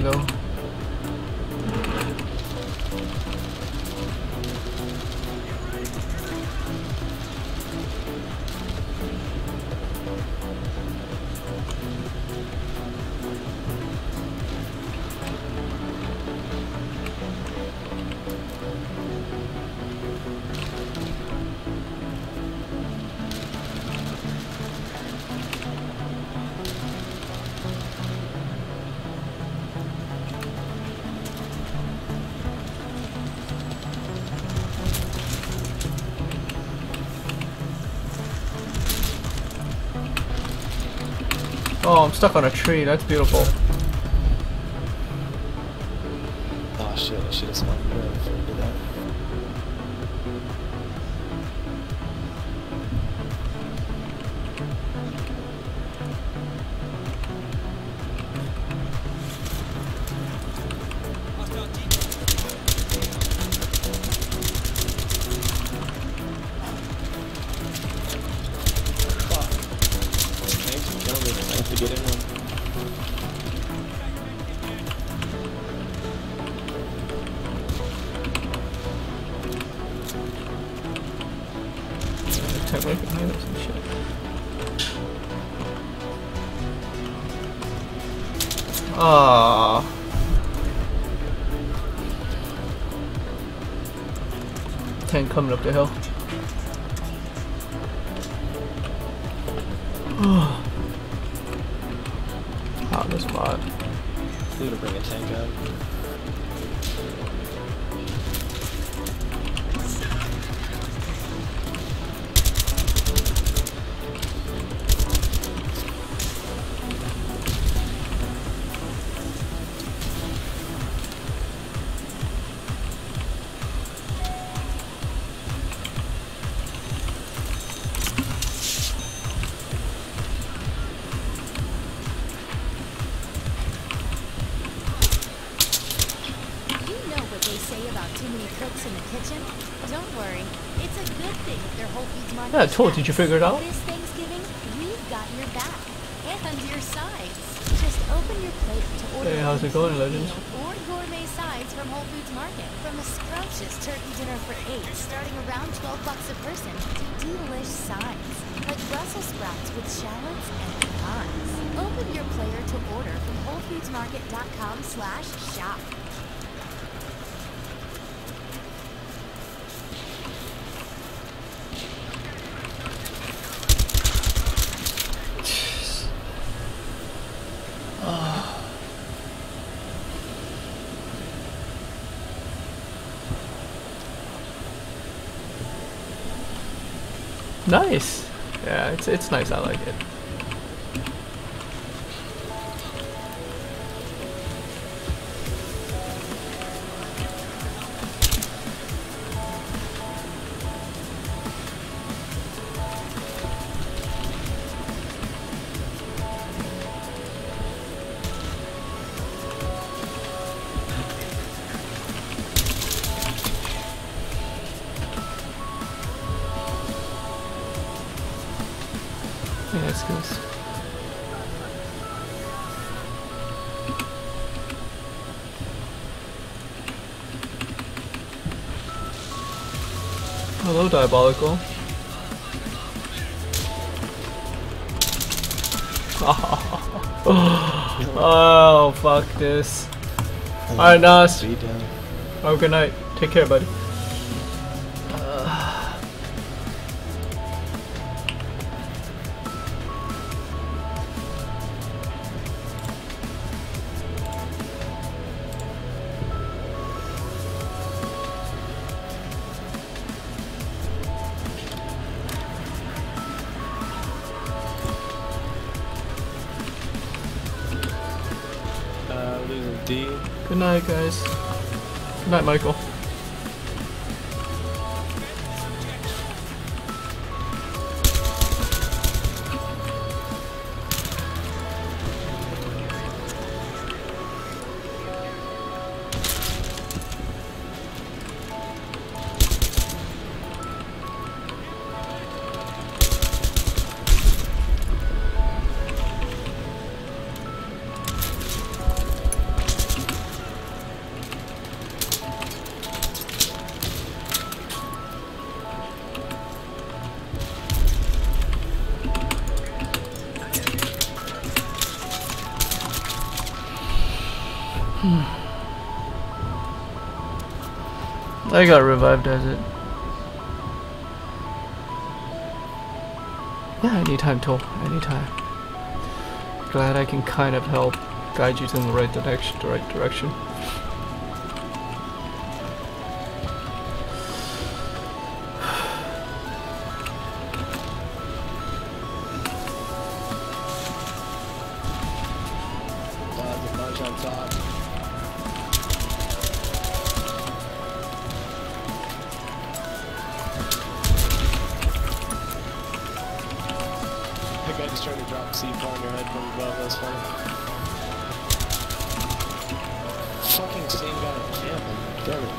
though. Oh, I'm stuck on a tree. That's beautiful. Oh shit, I should have spawned there before I did that. Fuck. Thanks for killing me. I have to get in one. Can't wait for me, some shit. Ah. 10 coming up the hill. Out the spot. I'm gonna bring a tank out. Don't worry, it's a good thing if their Whole Foods market. Yeah, I told you. Did you figure it out? This Thanksgiving, we've got your back and your sides. Just open your plate to order. Hey, how's it going, Legends? Or gourmet sides from Whole Foods Market. From a scrumptious turkey dinner for 8, starting around $12 a person, to delish sides like Brussels sprouts with shallots and pecans. Open your player to order from WholeFoodsMarket.com/shop. Nice. Yeah, it's nice. I like it. Yeah, that's good. Hello, Diabolical. Oh, fuck this. Alright, Nas. Oh, good night. Take care, buddy. Losing D. Good night, guys. Good night, Michael. I got revived as it. Yeah, anytime, Toll. Anytime. Glad I can kind of help guide you in the right direction. There's a bunch on top. That guy just tried to drop C4 on your head from above. That's funny. Fucking same guy camping. Damn it.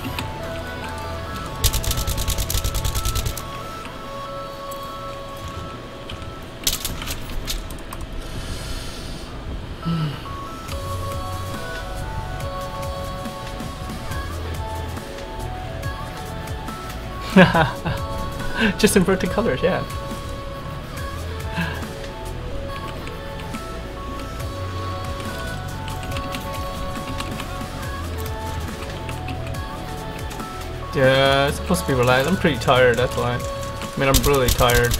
Just invert the colors, yeah. Yeah, it's supposed to be relaxed. I'm pretty tired, that's why. I mean, I'm really tired.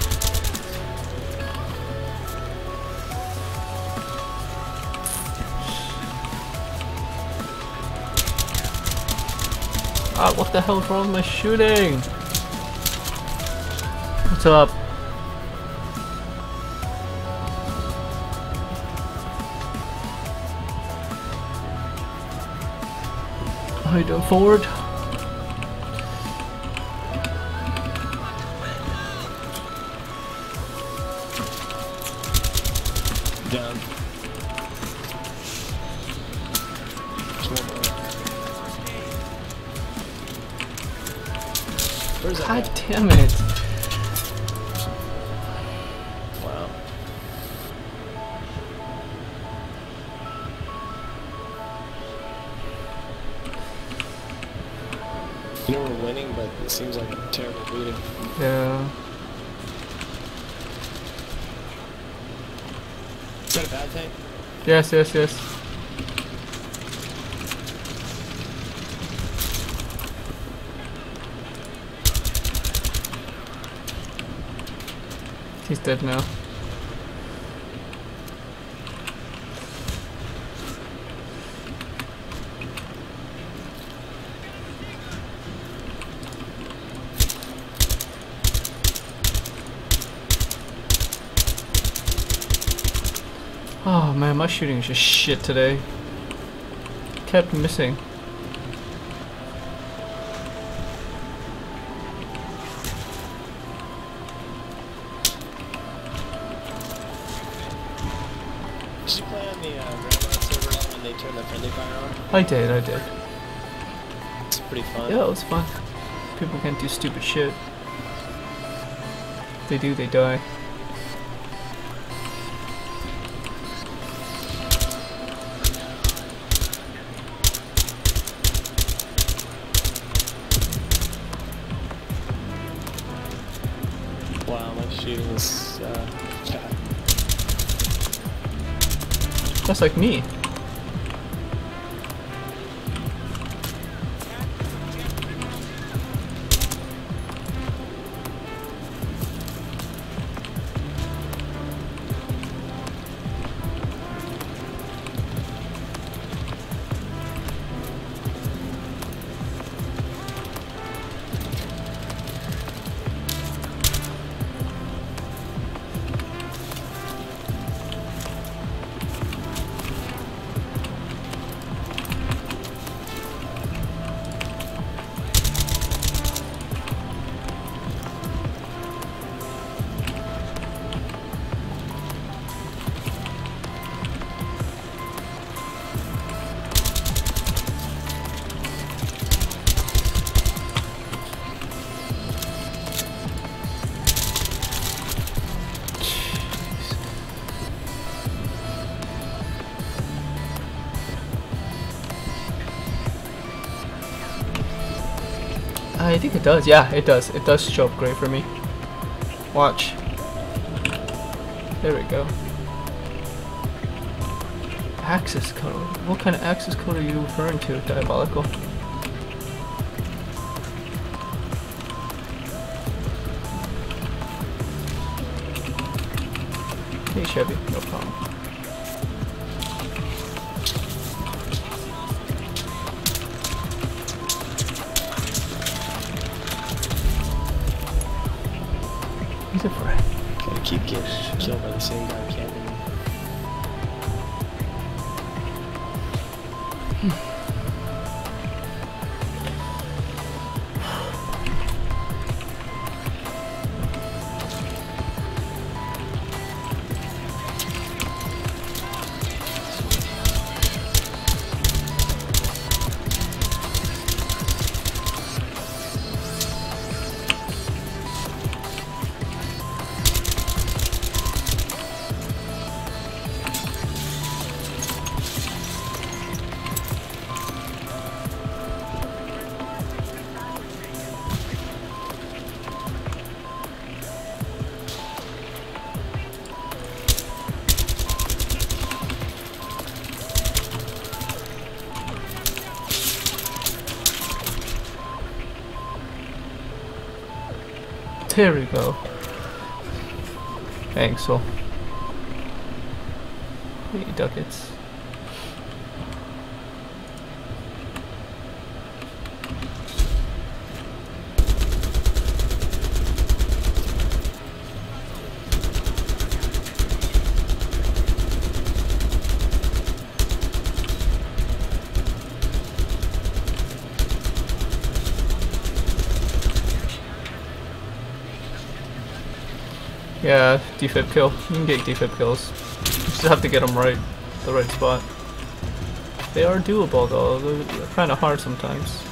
Ah, what the hell is wrong with my shooting? What's up? How you doing, forward? Down. Just one more. Where's that God guy? damn it. Wow. You know we're winning, but it seems like a terrible beating. Yeah. Is that a bad thing? Yes, yes, yes. He's dead now. Oh man, my shooting is just shit today. Kept missing. Did you play on the Grandma server when they turned the friendly fire on? I did. It's pretty fun. Yeah, it was fun. People can't do stupid shit. If they do, they die. Wow, my shooting is bad. That's like me. I think it does. Yeah, it does. It does show up great for me. Watch. There we go. Access code. What kind of access code are you referring to, Diabolical? Hey Chevy, no problem. He's a friend. Gotta keep getting killed by the same guy camping. There we go. Thanks, so. Hey, ducats. Yeah, defib kill. You can get defib kills. You just have to get them right, the right spot. They are doable though. They're kind of hard sometimes,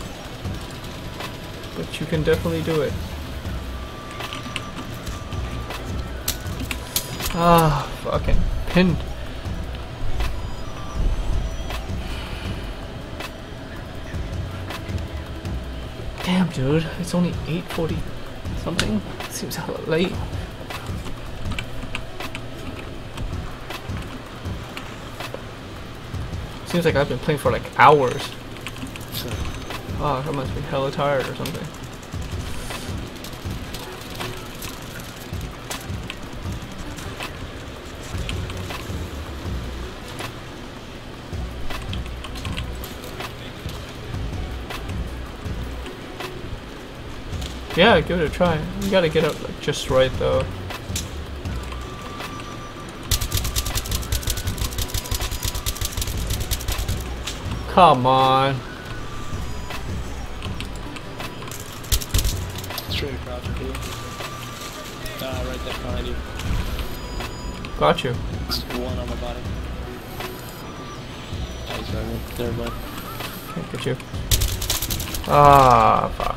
but you can definitely do it. Ah, fucking pinned. Damn, dude, it's only 8:40 something. Seems hella late. Seems like I've been playing for like hours. Oh, I must be hella tired or something. Yeah, give it a try. You gotta get it like just right though. Come on. Straight across for you. Right there behind you. Got you. It's one on my body. Oh, he's right there, bud. Can't get you. Ah, fuck.